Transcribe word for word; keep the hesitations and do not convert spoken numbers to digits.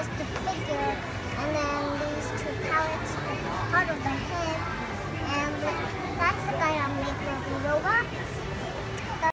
just the figure, and then these two pallets with part of the head, and that's the guy that made Robi Robot.